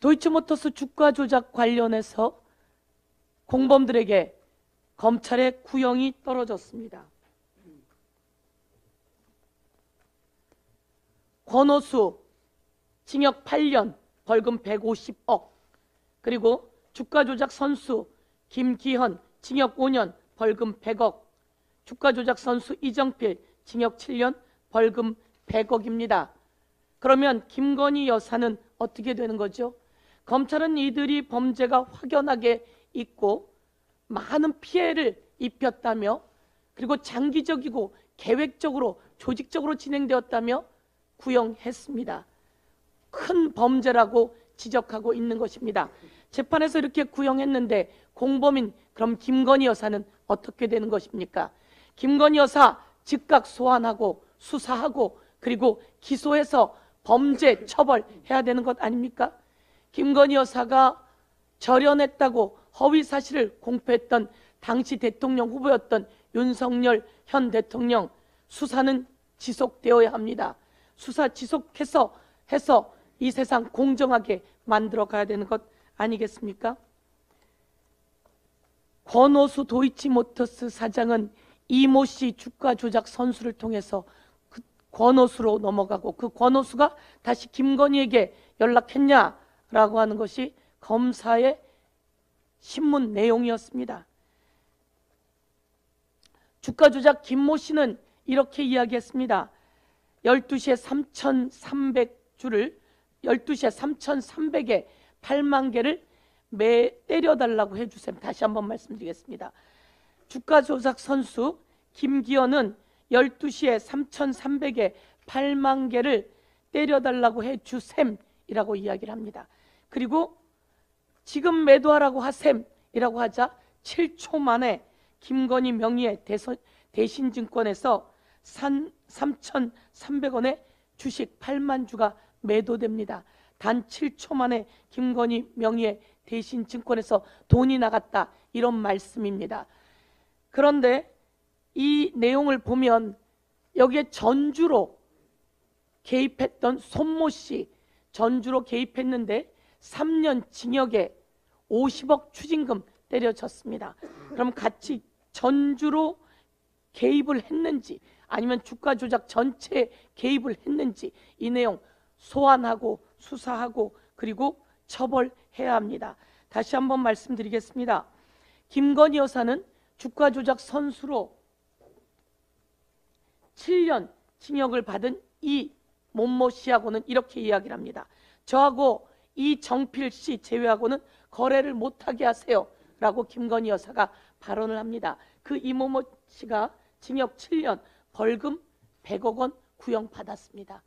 도이치모터스 주가 조작 관련해서 공범들에게 검찰의 구형이 떨어졌습니다. 권오수 징역 8년 벌금 150억, 그리고 주가 조작 선수 김기현 징역 5년 벌금 100억, 주가 조작 선수 이정필 징역 7년 벌금 100억입니다. 그러면 김건희 여사는 어떻게 되는 거죠? 검찰은 이들이 범죄가 확연하게 있고 많은 피해를 입혔다며, 그리고 장기적이고 계획적으로 조직적으로 진행되었다며 구형했습니다. 큰 범죄라고 지적하고 있는 것입니다. 재판에서 이렇게 구형했는데 공범인 그럼 김건희 여사는 어떻게 되는 것입니까? 김건희 여사 즉각 소환하고 수사하고 그리고 기소해서 범죄 처벌해야 되는 것 아닙니까? 김건희 여사가 절연했다고 허위 사실을 공표했던 당시 대통령 후보였던 윤석열 현 대통령, 수사는 지속되어야 합니다. 수사 지속해서 이 세상 공정하게 만들어 가야 되는 것 아니겠습니까? 권오수 도이치모터스 사장은 이모 씨 주가 조작 선수를 통해서 그 권오수로 넘어가고, 그 권오수가 다시 김건희에게 연락했냐라고 하는 것이 검사의 신문 내용이었습니다. 주가 조작 김모 씨는 이렇게 이야기했습니다. 12시에 3,300주를 12시에 3,300에 8만 개를 때려달라고 해주세요. 다시 한번 말씀드리겠습니다. 주가 조작 선수 김기현은 12시에 3,300에 8만 개를 때려달라고 해주셈이라고 이야기를 합니다. 그리고 지금 매도하라고 하셈이라고 하자 7초 만에 김건희 명의의 대신증권에서 3,300원의 주식 8만 주가 매도됩니다. 단 7초 만에 김건희 명의의 대신증권에서 돈이 나갔다, 이런 말씀입니다. 그런데 이 내용을 보면 여기에 전주로 개입했던 손모 씨, 전주로 개입했는데 3년 징역에 50억 추징금 때려쳤습니다. 그럼 같이 전주로 개입을 했는지 아니면 주가 조작 전체에 개입을 했는지, 이 내용 소환하고 수사하고 그리고 처벌해야 합니다. 다시 한번 말씀드리겠습니다. 김건희 여사는 주가 조작 선수로 7년 징역을 받은 이 모모 씨하고는 이렇게 이야기를 합니다. 저하고 이정필 씨 제외하고는 거래를 못하게 하세요 라고 김건희 여사가 발언을 합니다. 그 이모모 씨가 징역 7년 벌금 100억 원 구형받았습니다.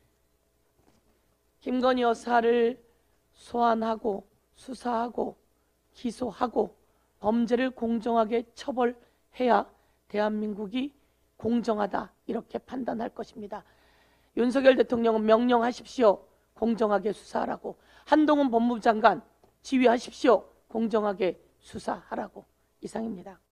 김건희 여사를 소환하고 수사하고 기소하고 범죄를 공정하게 처벌해야 대한민국이 공정하다, 이렇게 판단할 것입니다. 윤석열 대통령은 명령하십시오. 공정하게 수사하라고. 한동훈 법무부 장관 지휘하십시오. 공정하게 수사하라고. 이상입니다.